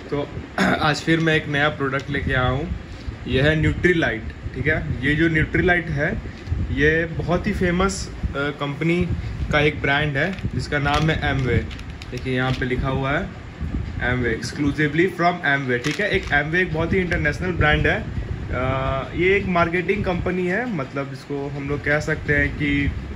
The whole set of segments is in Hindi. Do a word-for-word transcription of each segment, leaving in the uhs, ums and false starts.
तो आज फिर मैं एक नया प्रोडक्ट लेके आया हूँ। यह है न्यूट्रीलाइट। ठीक है, ये जो न्यूट्रीलाइट है ये बहुत ही फेमस कंपनी का एक ब्रांड है जिसका नाम है एमवे। देखिए यहाँ पे लिखा हुआ है एमवे, एक्सक्लूसिवली फ्रॉम एमवे। ठीक है, एक एमवे एक बहुत ही इंटरनेशनल ब्रांड है। आ, ये एक मार्केटिंग कंपनी है, मतलब इसको हम लोग कह सकते हैं कि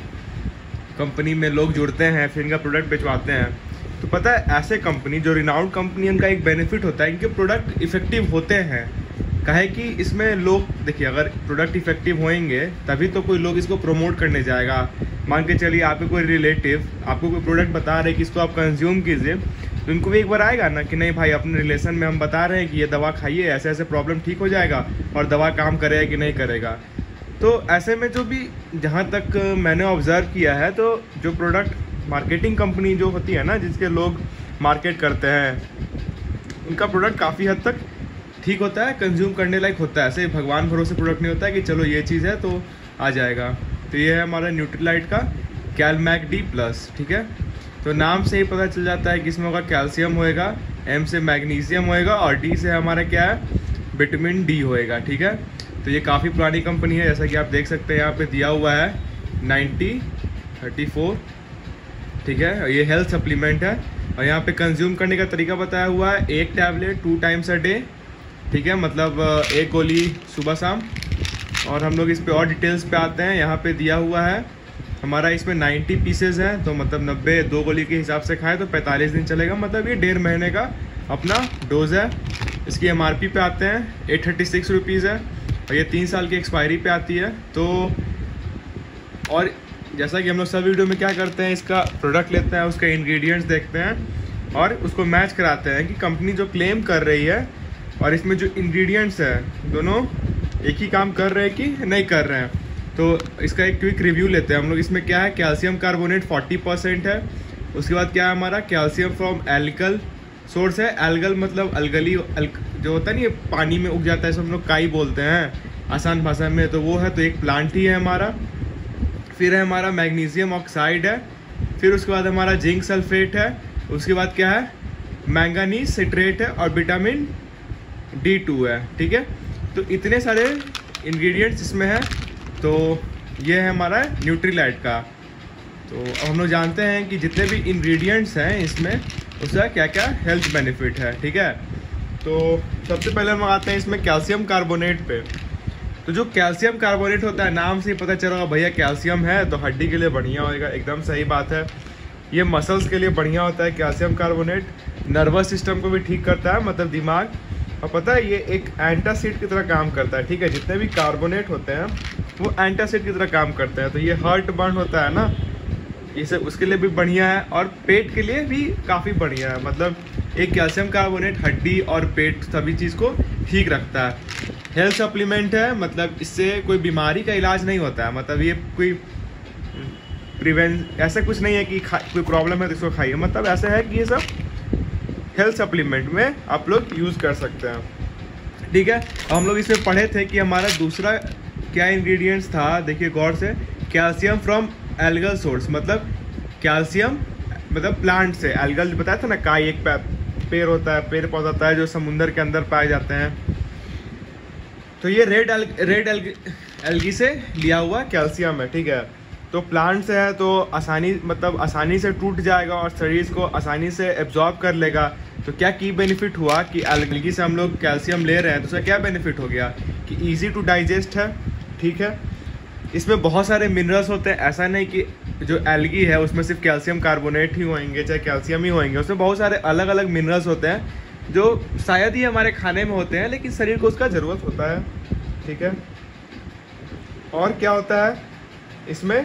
कंपनी में लोग जुड़ते हैं फिर इनका प्रोडक्ट बेचवाते हैं। तो पता है ऐसे कंपनी जो रिनाउंड कंपनी, इनका एक बेनिफिट होता है, इनके प्रोडक्ट इफेक्टिव होते हैं। काहे कि इसमें लोग देखिए, अगर प्रोडक्ट इफेक्टिव होंगे तभी तो कोई लोग इसको प्रमोट करने जाएगा। मान के चलिए आपके कोई रिलेटिव आपको कोई प्रोडक्ट बता रहे हैं कि इसको आप कंज्यूम कीजिए, तो इनको भी एक बार आएगा ना कि नहीं भाई, अपने रिलेशन में हम बता रहे हैं कि ये दवा खाइए, ऐसे ऐसे प्रॉब्लम ठीक हो जाएगा, और दवा काम करेगा कि नहीं करेगा। तो ऐसे में जो भी जहाँ तक मैंने ऑब्ज़र्व किया है, तो जो प्रोडक्ट मार्केटिंग कंपनी जो होती है ना, जिसके लोग मार्केट करते हैं, उनका प्रोडक्ट काफ़ी हद तक ठीक होता है, कंज्यूम करने लायक होता है। ऐसे भगवान भरोसे प्रोडक्ट नहीं होता है कि चलो ये चीज़ है तो आ जाएगा। तो ये है हमारा न्यूट्रीलाइट का कैलमैक डी प्लस। ठीक है, तो नाम से ही पता चल जाता है कि इसमें होगा कैल्शियम होएगा, एम से मैग्नीशियम होएगा, और डी से हमारा क्या है, विटामिन डी होएगा। ठीक है, तो ये काफ़ी पुरानी कंपनी है, जैसा कि आप देख सकते हैं यहाँ पे दिया हुआ है नाइन्टी थर्टी फोर। ठीक है, ये हेल्थ सप्लीमेंट है, और यहाँ पे कंज्यूम करने का तरीका बताया हुआ है, एक tablet two times a day. ठीक है, मतलब एक गोली सुबह शाम। और हम लोग इस पे और डिटेल्स पे आते हैं। यहाँ पे दिया हुआ है हमारा, इसमें नाइन्टी पीसेज हैं, तो मतलब नब्बे दो गोली के हिसाब से खाएं तो पैंतालीस दिन चलेगा, मतलब ये डेढ़ महीने का अपना डोज है। इसकी एम आर पी पे आते हैं, एट थर्टी सिक्स रुपीज़ है, और ये तीन साल की एक्सपायरी पे आती है। तो और जैसा कि हम लोग सब वीडियो में क्या करते हैं, इसका प्रोडक्ट लेते हैं, उसके इंग्रेडिएंट्स देखते हैं और उसको मैच कराते हैं कि कंपनी जो क्लेम कर रही है और इसमें जो इंग्रेडिएंट्स है दोनों एक ही काम कर रहे हैं कि नहीं कर रहे हैं। तो इसका एक क्विक रिव्यू लेते हैं हम लोग। इसमें क्या है, कैल्शियम कार्बोनेट फोर्टी परसेंट है। उसके बाद क्या है हमारा, कैल्शियम फ्रॉम एल्गल सोर्स है। एल्गल मतलब अलगली अल, जो होता है ना, ये पानी में उग जाता है, सब हम लोग काई बोलते हैं आसान भाषा में, तो वो है, तो एक प्लांट ही है हमारा। फिर है हमारा मैग्नीशियम ऑक्साइड है। फिर उसके बाद हमारा जिंक सल्फेट है। उसके बाद क्या है, मैंगानीज सिट्रेट है, और विटामिन डी टू है। ठीक है, तो इतने सारे इंग्रेडिएंट्स इसमें है। तो ये है हमारा न्यूट्रीलाइट का। तो अब हम लोग जानते हैं कि जितने भी इंग्रेडिएंट्स हैं इसमें, उसका क्या क्या हेल्थ बेनिफिट है। ठीक है, तो सबसे पहले हम आते हैं इसमें कैल्शियम कार्बोनेट पे। तो जो कैल्शियम कार्बोनेट होता है, नाम से ही पता चल रहा भैया कैल्शियम है तो हड्डी के लिए बढ़िया होएगा, एकदम सही बात है। ये मसल्स के लिए बढ़िया होता है कैल्शियम कार्बोनेट। नर्वस सिस्टम को भी ठीक करता है, मतलब दिमाग। और पता है ये एक एंटासिड की तरह काम करता है। ठीक है, जितने भी कार्बोनेट होते हैं वो एंटासिड की तरह काम करते हैं। तो ये हार्ट बर्न होता है ना, ये सब उसके लिए भी बढ़िया है, और पेट के लिए भी काफ़ी बढ़िया है। मतलब एक कैल्शियम कार्बोनेट हड्डी और पेट सभी चीज़ को ठीक रखता है। हेल्थ सप्लीमेंट है, मतलब इससे कोई बीमारी का इलाज नहीं होता है, मतलब ये कोई प्रिवेंट ऐसा कुछ नहीं है कि कोई प्रॉब्लम है तो इसको खाइए, मतलब ऐसा है कि ये सब हेल्थ सप्लीमेंट में आप लोग यूज़ कर सकते हैं। ठीक है, हम लोग इसमें पढ़े थे कि हमारा दूसरा क्या इंग्रेडिएंट्स था, देखिए गौर से, कैल्शियम फ्रॉम एल्गल सोर्स, मतलब कैल्शियम मतलब प्लांट से। एल्गल बताया था ना, काई एक पेड़ होता है, पेड़ पौधा होता है जो समुंदर के अंदर पाए जाते हैं। तो ये रेड एल रेड एल एल्गी से लिया हुआ कैल्शियम है। ठीक है, तो प्लांट से है तो आसानी मतलब आसानी से टूट जाएगा और शरीर को आसानी से एब्जॉर्ब कर लेगा। तो क्या की बेनिफिट हुआ कि एल्गी से हम लोग कैल्शियम ले रहे हैं, तो उसका क्या बेनिफिट हो गया कि इजी टू डाइजेस्ट है। ठीक है, इसमें बहुत सारे मिनरल्स होते हैं, ऐसा नहीं कि जो एल्गी है उसमें सिर्फ कैल्शियम कार्बोनेट ही होंगे, चाहे कैल्शियम ही होंगे, उसमें बहुत सारे अलग अलग मिनरल्स होते हैं जो शायद ही हमारे खाने में होते हैं, लेकिन शरीर को उसका ज़रूरत होता है। ठीक है, और क्या होता है इसमें,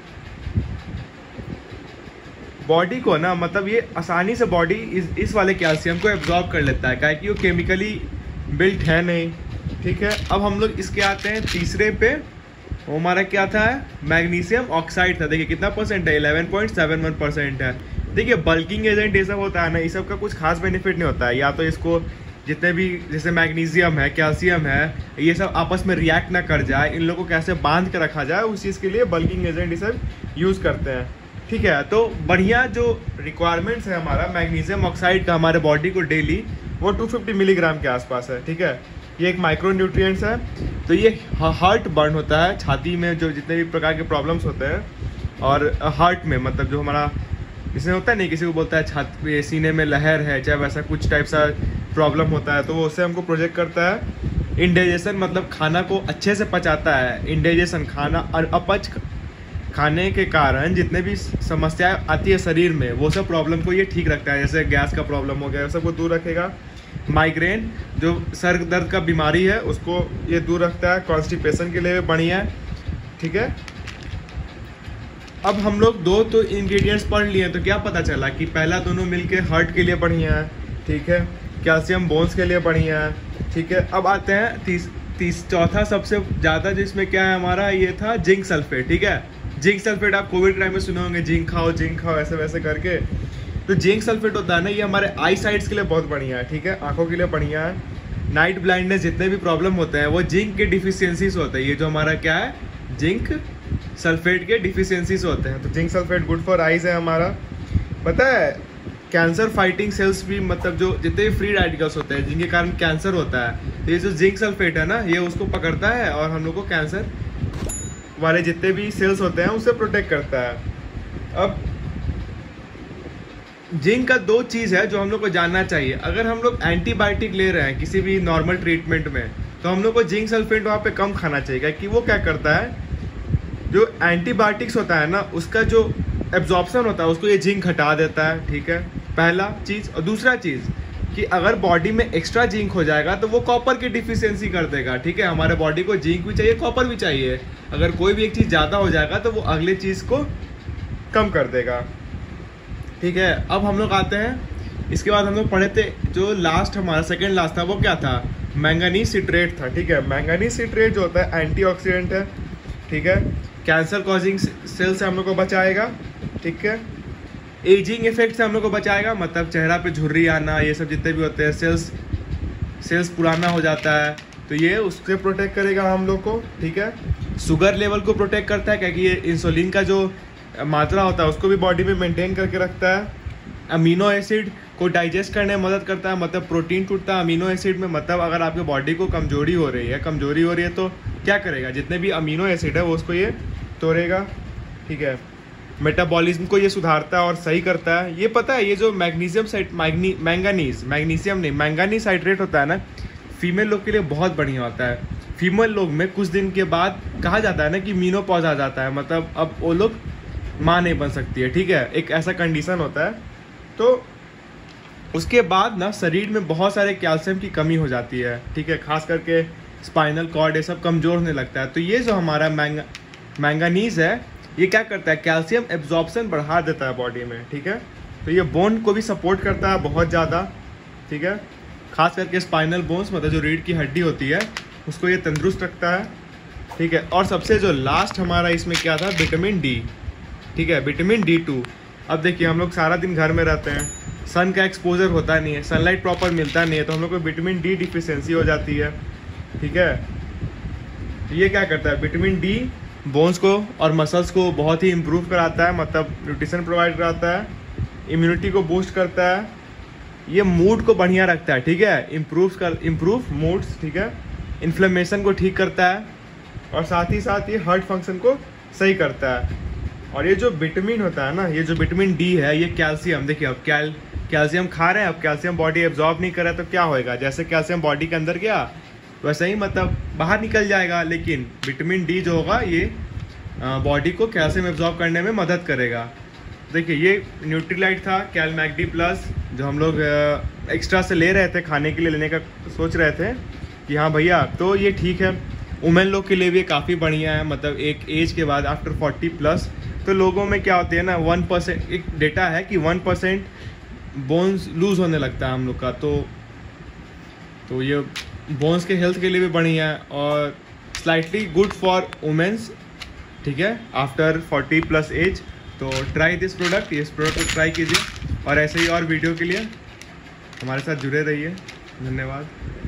बॉडी को ना, मतलब ये आसानी से बॉडी इस इस वाले कैल्शियम को एब्जॉर्ब कर लेता है, क्या कि वो केमिकली बिल्ट है नहीं। ठीक है, अब हम लोग इसके आते हैं तीसरे पे। वो हमारा क्या था, मैग्नीशियम ऑक्साइड था। देखिए कितना परसेंट है, eleven point seven one percent है। देखिए बल्किंग एजेंट ये सब होता है ना, ये सब का कुछ खास बेनिफिट नहीं होता है। या तो इसको जितने भी जैसे मैग्नीशियम है, कैल्शियम है, ये सब आपस में रिएक्ट ना कर जाए, इन लोगों को कैसे बांध के रखा जाए, उस चीज़ के लिए बल्किंग एजेंट ये सब यूज़ करते हैं। ठीक है, तो बढ़िया जो रिक्वायरमेंट्स है हमारा मैग्नीशियम ऑक्साइड का हमारे बॉडी को डेली, वो टू फिफ्टी मिलीग्राम के आसपास है, ठीक है। ये एक माइक्रो न्यूट्रिएंट्स है, तो ये हार्ट बर्न होता है, छाती में जो जितने भी प्रकार के प्रॉब्लम्स होते हैं, और हार्ट में मतलब जो हमारा इसमें होता है नहीं, किसी को बोलता है छाती सीने में लहर है, चाहे वैसा कुछ टाइप सा प्रॉब्लम होता है, तो वो उससे हमको प्रोजेक्ट करता है। इंडाइजेशन मतलब खाना को अच्छे से पचाता है, इंडाइजेशन खाना अपच खाने के कारण जितने भी समस्याएं आती है शरीर में, वो सब प्रॉब्लम को ये ठीक रखता है। जैसे गैस का प्रॉब्लम हो गया, सबको दूर रखेगा। माइग्रेन जो सर दर्द का बीमारी है उसको ये दूर रखता है। कॉन्स्टिपेशन के लिए बढ़िया है, ठीक है। अब हम लोग दो तो इंग्रेडिएंट्स पढ़ लिए, तो क्या पता चला कि पहला दोनों मिलके हार्ट के लिए बढ़िया है, ठीक है, कैल्शियम बोन्स के लिए बढ़िया है, ठीक है। अब आते हैं तीस तीस चौथा सबसे ज़्यादा जिसमें क्या है हमारा, ये था जिंक सल्फेट, ठीक है। जिंक सल्फेट आप कोविड टाइम में सुने होंगे, जिंक खाओ जिंक खाओ ऐसे वैसे करके। तो जिंक सल्फेट होता है ना, ये हमारे आई साइट्स के लिए बहुत बढ़िया है, ठीक है, आंखों के लिए बढ़िया है। नाइट ब्लाइंडनेस जितने भी प्रॉब्लम होते हैं वो जिंक के डिफिशियंसीज होते हैं। ये जो हमारा क्या है, जिंक सल्फेट के डिफिशियंसीज होते हैं, तो zinc sulphate good for eyes है हमारा। पता है कैंसर फाइटिंग सेल्स भी, मतलब जो जितने भी फ्री रेडिकल्स होते हैं जिनके कारण कैंसर होता है, तो ये जो जिंक सल्फेट है ना, ये उसको पकड़ता है और हम लोग को कैंसर वाले जितने भी सेल्स होते हैं उससे प्रोटेक्ट करता है। अब जिंक का दो चीज़ है जो हम लोग को जानना चाहिए। अगर हम लोग एंटीबायोटिक ले रहे हैं किसी भी नॉर्मल ट्रीटमेंट में, तो हम लोग को जिंक सल्फेट वहाँ पे कम खाना चाहिए, कि वो क्या करता है, जो एंटीबायोटिक्स होता है ना उसका जो एब्जॉर्प्शन होता है उसको ये जिंक हटा देता है, ठीक है, पहला चीज़। और दूसरा चीज़ कि अगर बॉडी में एक्स्ट्रा जिंक हो जाएगा तो वो कॉपर की डिफिशियंसी कर देगा, ठीक है। हमारे बॉडी को जिंक भी चाहिए, कॉपर भी चाहिए। अगर कोई भी एक चीज़ ज़्यादा हो जाएगा तो वो अगले चीज़ को कम कर देगा, ठीक है। अब हम लोग आते हैं, इसके बाद हम लोग पढ़े थे जो लास्ट हमारा सेकेंड लास्ट था वो क्या था, मैंगनीज सिट्रेट था, ठीक है। मैंगनीज सिट्रेट जो होता है एंटीऑक्सीडेंट है, ठीक है, कैंसर कॉजिंग सेल से हम लोग को बचाएगा, ठीक है। एजिंग इफेक्ट से हम लोग को बचाएगा, मतलब चेहरा पे झुर्री आना, ये सब जितने भी होते हैं, सेल्स सेल्स पुराना हो जाता है, तो ये उससे प्रोटेक्ट करेगा हम लोग को, ठीक है। शुगर लेवल को प्रोटेक्ट करता है, क्योंकि ये इंसुलिन का जो मात्रा होता है उसको भी बॉडी में मेंटेन करके रखता है। अमीनो एसिड को डाइजेस्ट करने में मदद करता है, मतलब प्रोटीन टूटता है अमीनो एसिड में। मतलब अगर आपके बॉडी को कमजोरी हो रही है कमजोरी हो रही है तो क्या करेगा, जितने भी अमीनो एसिड है वो उसको ये तोड़ेगा, ठीक है। मेटाबॉलिज्म को ये सुधारता है और सही करता है। ये पता है, ये जो मैग्नीशियम साइट मैग्नी मैंगनीज मैग्नीशियम नहीं मैंगनीज साइट्रेट होता है ना, फीमेल लोग के लिए बहुत बढ़िया होता है। फीमेल लोग में कुछ दिन के बाद कहा जाता है ना कि मीनोपॉज आ जाता है, मतलब अब वो लोग माँ नहीं बन सकती है, ठीक है, एक ऐसा कंडीशन होता है। तो उसके बाद ना शरीर में बहुत सारे कैल्शियम की कमी हो जाती है, ठीक है, खास करके स्पाइनल कॉर्ड ये सब कमज़ोर होने लगता है। तो ये जो हमारा मैंगा मैंगनीज है ये क्या करता है, कैल्शियम एब्जॉर्प्शन बढ़ा देता है बॉडी में, ठीक है। तो ये बोन को भी सपोर्ट करता है बहुत ज़्यादा, ठीक है, खास करके स्पाइनल बोन्स, मतलब जो रीढ़ की हड्डी होती है उसको ये तंदुरुस्त रखता है, ठीक है। और सबसे जो लास्ट हमारा इसमें क्या था, विटामिन डी, ठीक है, विटामिन डी टू। अब देखिए हम लोग सारा दिन घर में रहते हैं, सन का एक्सपोजर होता नहीं है, सनलाइट प्रॉपर मिलता नहीं है, तो हम लोग को विटामिन डी डिफिशियंसी हो जाती है, ठीक है। ये क्या करता है, विटामिन डी बोन्स को और मसल्स को बहुत ही इम्प्रूव कराता है, मतलब न्यूट्रिशन प्रोवाइड कराता है, इम्यूनिटी को बूस्ट करता है, ये मूड को बढ़िया रखता है, ठीक है, इम्प्रूव कर इम्प्रूव मूड्स, ठीक है, इन्फ्लेमेशन को ठीक करता है, और साथ ही साथ ये हार्ट फंक्शन को सही करता है। और ये जो विटामिन होता है ना, ये जो विटामिन डी है, ये कैल्शियम, देखिए अब कैल कैल्शियम खा रहे हैं, अब कैल्शियम बॉडी एब्जॉर्ब नहीं कर रहा है, तो क्या होएगा, जैसे कैल्शियम बॉडी के अंदर गया वैसे ही मतलब बाहर निकल जाएगा। लेकिन विटामिन डी जो होगा ये बॉडी को कैल्शियम एब्जॉर्ब करने में मदद करेगा। देखिए ये न्यूट्रीलाइट था कैल मैगडी प्लस, जो हम लोग एक्स्ट्रा से ले रहे थे, खाने के लिए लेने का सोच रहे थे कि हाँ भैया, तो ये ठीक है। वुमेन लोग के लिए भी काफ़ी बढ़िया है, मतलब एक एज के बाद आफ्टर फोर्टी प्लस तो लोगों में क्या होती है ना, वन परसेंट एक डेटा है कि वन परसेंट बोन्स लूज़ होने लगता है हम लोग का, तो तो ये बोन्स के हेल्थ के लिए भी बढ़िया है और स्लाइटली गुड फॉर वुमेन्स, ठीक है, आफ्टर फोर्टी प्लस एज। तो ट्राई दिस प्रोडक्ट, इस प्रोडक्ट को ट्राई कीजिए और ऐसे ही और वीडियो के लिए हमारे साथ जुड़े रहिए। धन्यवाद।